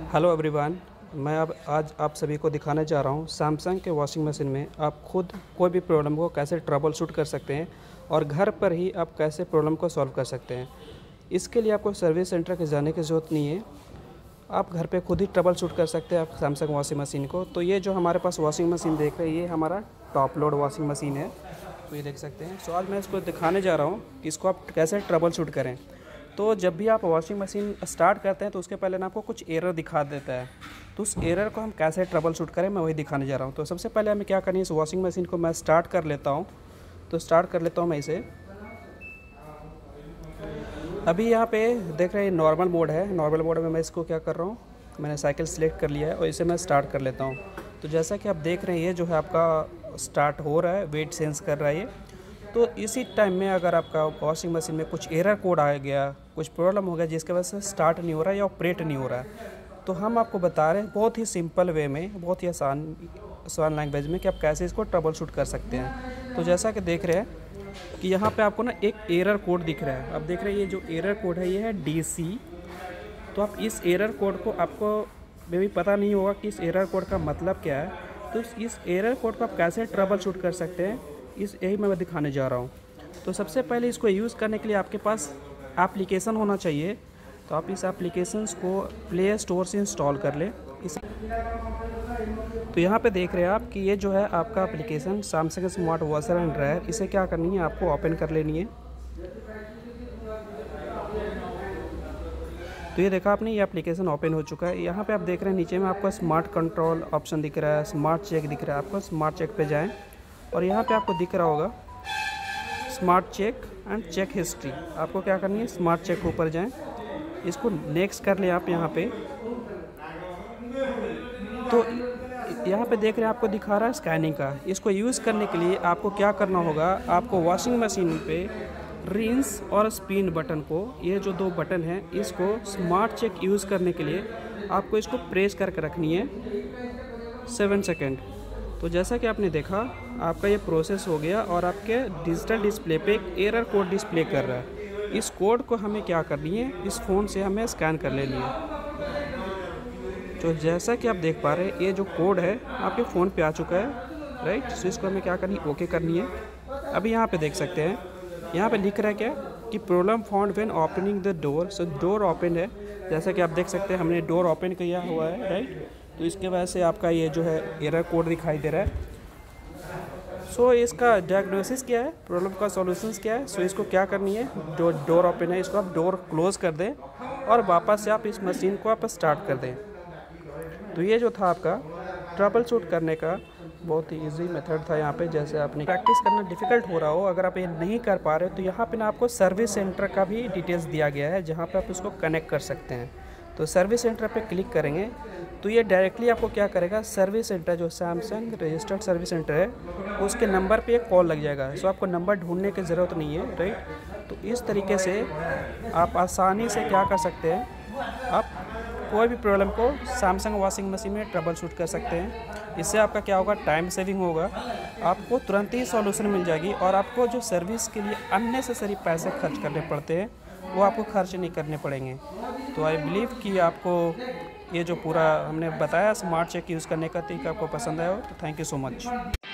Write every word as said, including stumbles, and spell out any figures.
Hello everyone. मैं अब आज आप सभी को दिखाने जा रहा हूँ सैमसंग के वॉशिंग मशीन में आप खुद कोई भी प्रॉब्लम को कैसे ट्रबल शूट कर सकते हैं और घर पर ही आप कैसे प्रॉब्लम को सॉल्व कर सकते हैं। इसके लिए आपको सर्विस सेंटर के जाने की ज़रूरत नहीं है, आप घर पे खुद ही ट्रबल शूट कर सकते हैं आप सैमसंग वॉशिंग मशीन को। तो ये जो हमारे पास वॉशिंग मशीन देख रहे हैं ये हमारा टॉप लोड वॉशिंग मशीन है, तो ये देख सकते हैं। सो आज मैं इसको दिखाने जा रहा हूँ कि इसको आप कैसे ट्रबल शूट करें। तो जब भी आप वॉशिंग मशीन स्टार्ट करते हैं तो उसके पहले ना आपको कुछ एरर दिखा देता है, तो उस एरर को हम कैसे ट्रबल शूट करें मैं वही दिखाने जा रहा हूँ। तो सबसे पहले हमें क्या करनी है, इस वॉशिंग मशीन को मैं स्टार्ट कर लेता हूँ। तो स्टार्ट कर लेता हूँ मैं इसे। अभी यहाँ पे देख रहे हैं नॉर्मल मोड है, नॉर्मल मोड में मैं इसको क्या कर रहा हूँ, मैंने साइकिल सेलेक्ट कर लिया है और इसे मैं स्टार्ट कर लेता हूँ। तो जैसा कि आप देख रहे हैं ये जो है आपका स्टार्ट हो रहा है, वेट सेंस कर रहा है ये। तो इसी टाइम में अगर आपका वॉशिंग मशीन में कुछ एरर कोड आ गया, कुछ प्रॉब्लम हो गया जिसकी वजह से स्टार्ट नहीं हो रहा है या ऑपरेट नहीं हो रहा है, तो हम आपको बता रहे हैं बहुत ही सिंपल वे में, बहुत ही आसान आसान लैंग्वेज में कि आप कैसे इसको ट्रबल शूट कर सकते हैं। तो जैसा कि देख रहे हैं कि यहाँ पे आपको ना एक एरर कोड दिख रहा है। आप देख रहे हैं ये जो एरर कोड है ये है डी सी। तो आप इस एरर कोड को, आपको मे भी पता नहीं होगा कि इस एरर कोड का मतलब क्या है, तो इस एरर कोड को आप कैसे ट्रबल शूट कर सकते हैं इस यही मैं दिखाने जा रहा हूँ। तो सबसे पहले इसको यूज़ करने के लिए आपके पास एप्लीकेशन होना चाहिए। तो आप इस एप्लीकेशंस को प्ले स्टोर से इंस्टॉल कर लें। इस तो यहाँ पे देख रहे हैं आप कि ये जो है आपका application Samsung smart washer and dryer, इसे क्या करनी है आपको ओपन कर लेनी है। तो ये देखा आपने, ये एप्लीकेशन ओपन हो चुका है। यहाँ पे आप देख रहे हैं नीचे में आपको स्मार्ट कंट्रोल ऑप्शन दिख रहा है, स्मार्ट चेक दिख रहा है। आपको स्मार्ट चेक पे जाएं और यहाँ पे आपको दिख रहा होगा smart check and check history. आपको क्या करनी है, स्मार्ट चेक के ऊपर जाएं, इसको नेक्स्ट कर लें आप यहाँ पे। तो यहाँ पे देख रहे हैं आपको दिखा रहा है स्कैनिंग का। इसको यूज़ करने के लिए आपको क्या करना होगा, आपको वॉशिंग मशीन पे रिंस और स्पिन बटन को, ये जो दो बटन हैं, इसको स्मार्ट चेक यूज़ करने के लिए आपको इसको प्रेस करके रखनी है सेवन सेकेंड। तो जैसा कि आपने देखा आपका ये प्रोसेस हो गया और आपके डिजिटल डिस्प्ले पे एक एरर कोड डिस्प्ले कर रहा है। इस कोड को हमें क्या करनी है, इस फ़ोन से हमें स्कैन कर लेनी है। तो जैसा कि आप देख पा रहे हैं ये जो कोड है आपके फ़ोन पे आ चुका है, राइट। सो इसको हमें क्या करनी है, ओके करनी है। अभी यहाँ पे देख सकते हैं, यहाँ पे लिख रहा है क्या कि problem found when opening the door. So door open है, जैसा कि आप देख सकते हैं हमने डोर ओपन किया हुआ है, राइट। तो इसके वजह से आपका ये जो है एरर कोड दिखाई दे रहा है। सो so, इसका डायग्नोसिस क्या है, प्रॉब्लम का सॉल्यूशंस क्या है। सो so, इसको क्या करनी है, जो डोर ओपन है इसको आप डोर क्लोज़ कर दें और वापस से आप इस मशीन को आप स्टार्ट कर दें। तो ये जो था आपका ट्रबल शूट करने का बहुत ही ईजी मेथड था। यहाँ पे जैसे आपने प्रैक्टिस करना डिफ़िकल्ट हो रहा हो, अगर आप ये नहीं कर पा रहे हो तो यहाँ पे ना आपको सर्विस सेंटर का भी डिटेल्स दिया गया है जहाँ पे आप इसको कनेक्ट कर सकते हैं। तो सर्विस सेंटर पे क्लिक करेंगे तो ये डायरेक्टली आपको क्या करेगा, सर्विस सेंटर जो सैमसंग रजिस्टर्ड सर्विस सेंटर है उसके नंबर पे एक कॉल लग जाएगा। सो आपको नंबर ढूंढने की ज़रूरत नहीं है, राइट। तो इस तरीके से आप आसानी से क्या कर सकते हैं, आप कोई भी प्रॉब्लम को सैमसंग वॉशिंग मशीन में ट्रबल शूट कर सकते हैं। इससे आपका क्या होगा, टाइम सेविंग होगा, आपको तुरंत ही सॉल्यूशन मिल जाएगी और आपको जो सर्विस के लिए अननेसेसरी पैसे खर्च करने पड़ते हैं वो आपको खर्च नहीं करने पड़ेंगे। तो आई बिलीव कि आपको ये जो पूरा हमने बताया स्मार्ट चेक यूज़ करने का तरीका आपको पसंद आया हो। तो थैंक यू सो मच।